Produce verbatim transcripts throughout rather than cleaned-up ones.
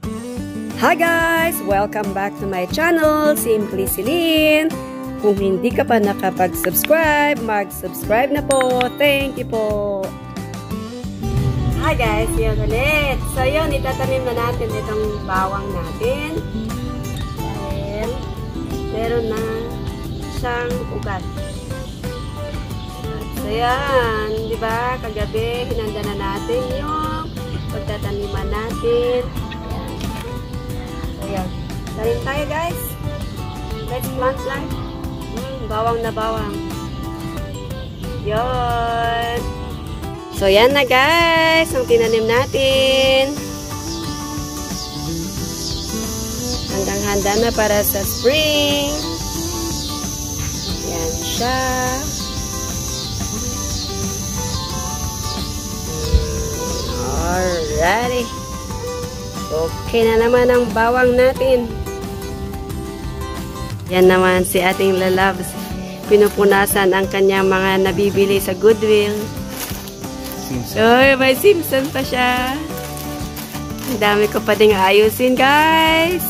Hi guys! Welcome back to my channel, Simply Celine. Kung hindi ka pa nakapag-subscribe, mag-subscribe na po. Thank you po. Hi guys! Yun ulit. So yun, itatanim na natin itong bawang natin. Dahil meron na siyang ugat. So yan, di ba? Kagabi, hinanda na natin yung pagtataniman natin. Ayan. Tanim tayo guys. Let's plant lang. Hmm, bawang na bawang. Yun. So yan na guys. Ang tinanim natin. Handang-handa na para sa spring. Yan siya. Alrighty. Okay na naman ang bawang natin. Yan naman si ating lalabs. Pinupunasan ang kanyang mga nabibili sa Goodwill. So, may Simpson pa siya. Ang dami ko pa ding ayusin, guys.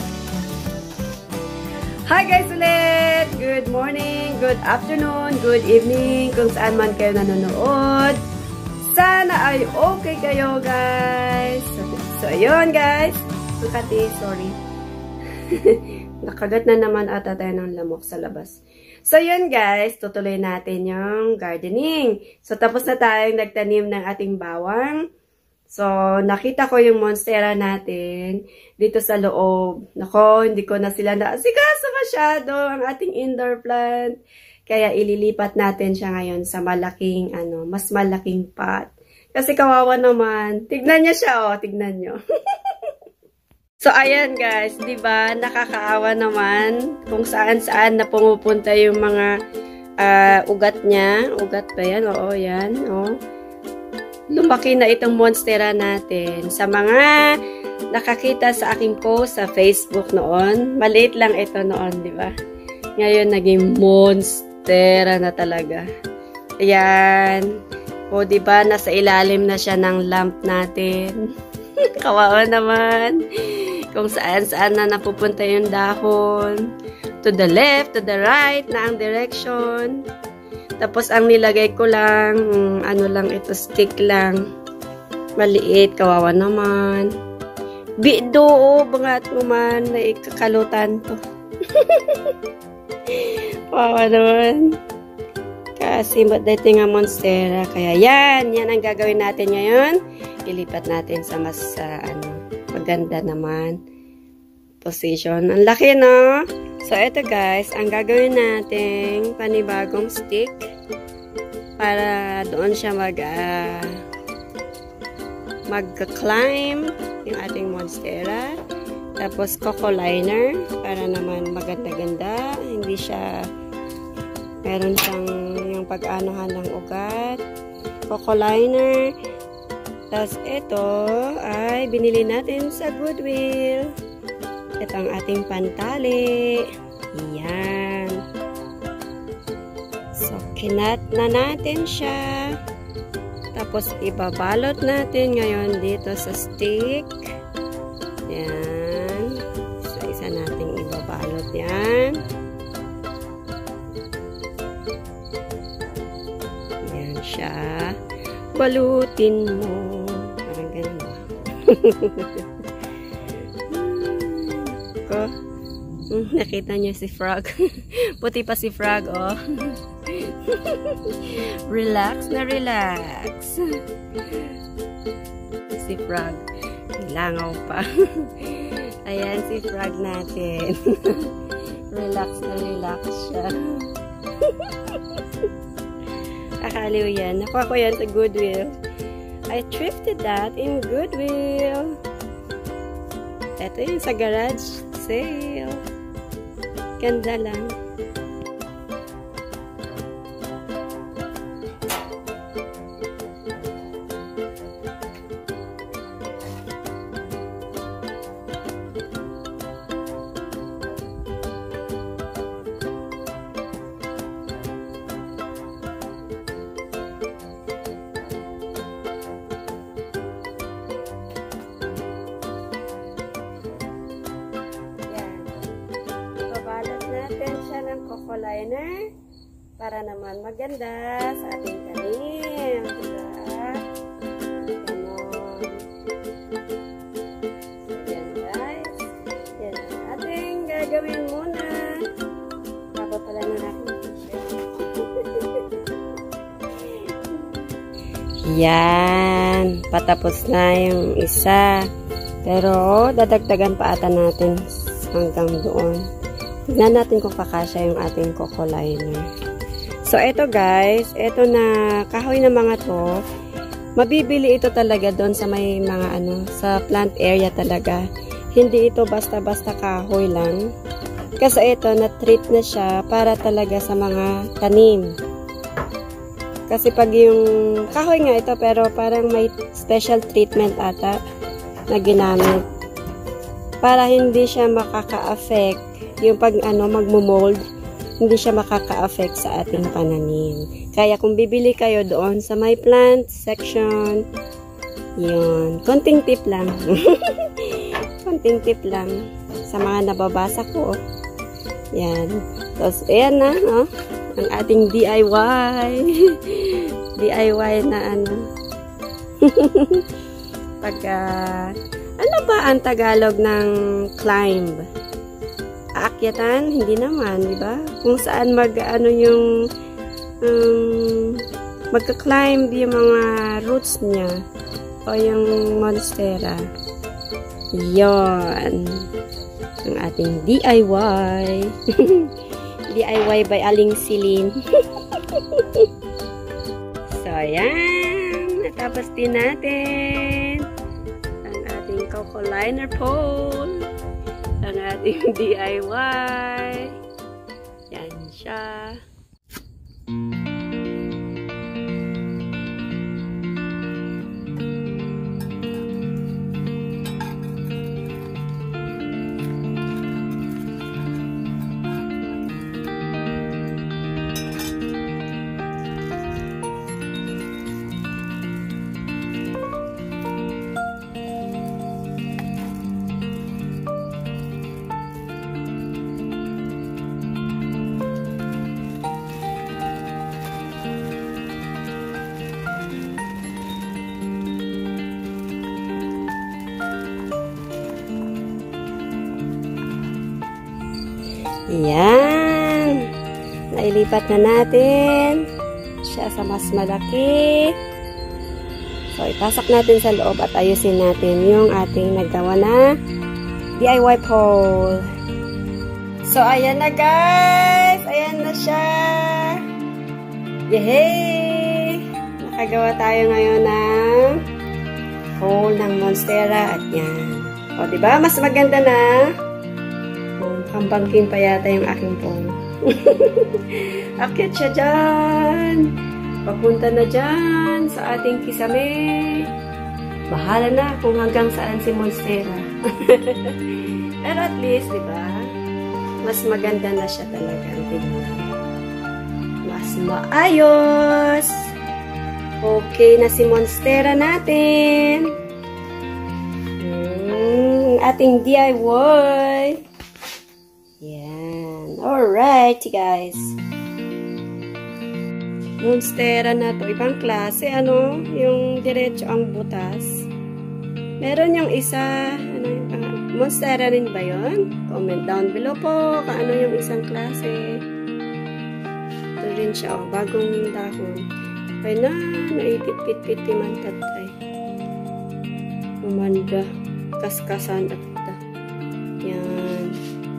Hi guys ulit! Good morning, good afternoon, good evening, kung saan man kayo nanonood. Sana ay okay kayo, guys. So, ayun guys. Makati, sorry. Nakagat na naman ata tayo ng lamok sa labas. So, ayun guys. Tutuloy natin yung gardening. So, tapos na tayong nagtanim ng ating bawang. So, nakita ko yung monstera natin dito sa loob. Nako, hindi ko na sila naasikaso masyado ang ating indoor plant. Kaya ililipat natin siya ngayon sa malaking, ano, mas malaking pot. Kasi kawawa naman. Tignan niya siya, oh. Tignan niyo. So, ayan guys. Diba? Nakakaawa naman kung saan-saan na pumupunta yung mga uh, ugat niya. Ugat ba yan? Oo, yan. Oh. Lumaki na itong monstera natin. Sa mga nakakita sa aking post sa Facebook noon, maliit lang ito noon, diba? Ngayon, naging monstera na talaga. Ayan. O, diba, nasa ilalim na siya ng lamp natin. Kawawa naman. Kung saan-saan na napupunta yung dahon. To the left, to the right, na ang direction. Tapos, ang nilagay ko lang, ano lang ito, stick lang. Maliit, kawawa naman. Bido, oh, bangat mo man, na ikakalutan to. Kawawa naman. Kasi dating nga monstera. Kaya yan, yan ang gagawin natin ngayon. Ilipat natin sa mas, uh, ano, maganda naman position. Ang laki, no? So, ito guys, ang gagawin natin panibagong stick para doon siya mag, uh, mag-climb yung ating monstera. Tapos, coco liner para naman maganda-ganda. Hindi siya meron siyang yung pag-anohan ng ugat. Coco liner. Tapos ito ay binili natin sa Goodwill. Ito ang ating pantali. Yan. So, kinat na natin siya. Tapos, ibabalot natin ngayon dito sa stick. Yan. So, isa nating ibabalot yan. Siya. Balutin mo. Parang ganun ba? Ko. Hmm, nakita niyo si Frog. Puti pa si Frog, oh. Relax na relax. Si Frog. Langaw pa. Ayan si Frog natin. Relax na relax siya. Akaliw yan. Nakuha ko yan sa Goodwill. I thrifted that in Goodwill. Ito yun sa garage sale. Ganda lang. liner para naman maganda sa ating tanim. Diba? Ganon. So, yan guys. Yan ang ating gagawin muna. Baba pala na natin. Yan. Patapos na yung isa. Pero, dadagdagan pa ata natin hanggang doon. Tignan natin kung kakasya yung ating coco liner. So, ito guys. Ito na kahoy na mga to. Mabibili ito talaga doon sa may mga ano, sa plant area talaga. Hindi ito basta-basta kahoy lang. Kasi ito, na-treat na siya para talaga sa mga tanim. Kasi pag yung kahoy nga ito, pero parang may special treatment ata na ginamit. Para hindi siya makaka-affect, yung pag ano, magmo-mold, hindi siya makaka-affect sa ating pananim. Kaya kung bibili kayo doon sa my plant section, yun, konting tip lang. Konting tip lang sa mga nababasa ko. Yan. Tapos, ayan na, oh, ang ating D I Y. D I Y na ano. Pagka, ano ba ang Tagalog ng climb? Aakyatan? Hindi naman, di ba? Kung saan mag, ano yung, um, magka-climb yung mga roots niya. O yung monstera. Yon. Ang ating D I Y. D I Y by Aling Silin. So, ayan. Natapos din natin ang ating coco liner pole. Ang ating D I Y. Yan siya. Ayan. Nailipat na natin siya sa mas malaki. So, ipasok natin sa loob at ayusin natin yung ating nagawa na D I Y pole. So, ayan na guys. Ayan na siya. Yehey! Nakagawa tayo ngayon ng pole ng monstera at yan. O, diba? Mas maganda na. Pambangking pa yata yung aking pole. Akit siya dyan. Papunta na dyan sa ating kisame. Bahala na kung hanggang saan si monstera. Pero at least, di ba? Mas maganda na siya talaga ang tingnan. Mas maayos. Okay na si monstera natin. Hmm, ating D I Y. Yan. Alright, guys. Monstera na to. Ibang klase. Ano? Yung diretso ang butas. Meron yung isa. Ano yung uh, monstera rin ba yun? Comment down below po kung ano yung isang klase. Ito rin siya. Oh, bagong dahon. Kaya na. Naipit-pit-pit man tatay. Umanda. Kaskasan at ta. Yan.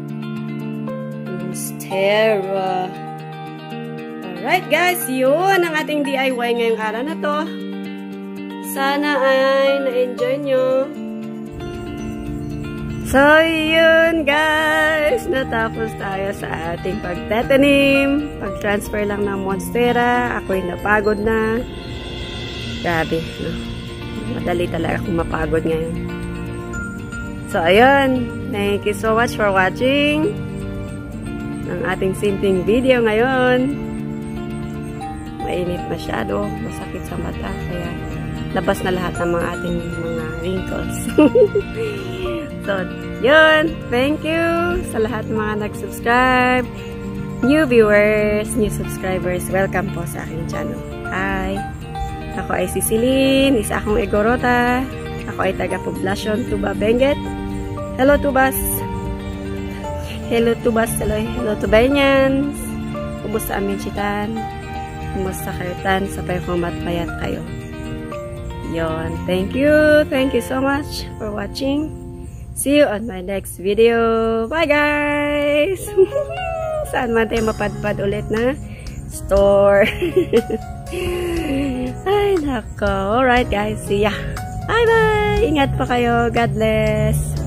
Monstera. Alright guys, yun ang ating D I Y ngayong araw na to. Sana ay na-enjoy nyo. So yun guys, natapos tayo sa ating pagtatanim. Pag-transfer lang ng monstera. Ako'y napagod na. Grabe, no? Madali talaga akong mapagod ngayon. So ayun, thank you so much for watching ang ating simpleng video ngayon. Mainit masyado, masakit sa mata, kaya labas na lahat ng mga ating mga wrinkles. So, yun, thank you sa lahat ng mga nag-subscribe. new viewers, new subscribers, welcome po sa aking channel. Hi! Ako ay si Celine, isa akong Igorota. Ako ay taga Poblacion, Tuba, Benguet. Hello Tubas! Hello Tubas! Hello, hello Tubainians! Kumusta amin chitan? Kumusta karitan? Sabay kong matpayat kayo. Yon. Thank you! Thank you so much for watching. See you on my next video. Bye guys! Saan man tayo mapadpad ulit na store. Ay, nako. Alright guys, see ya. Bye bye! Ingat pa kayo. God bless!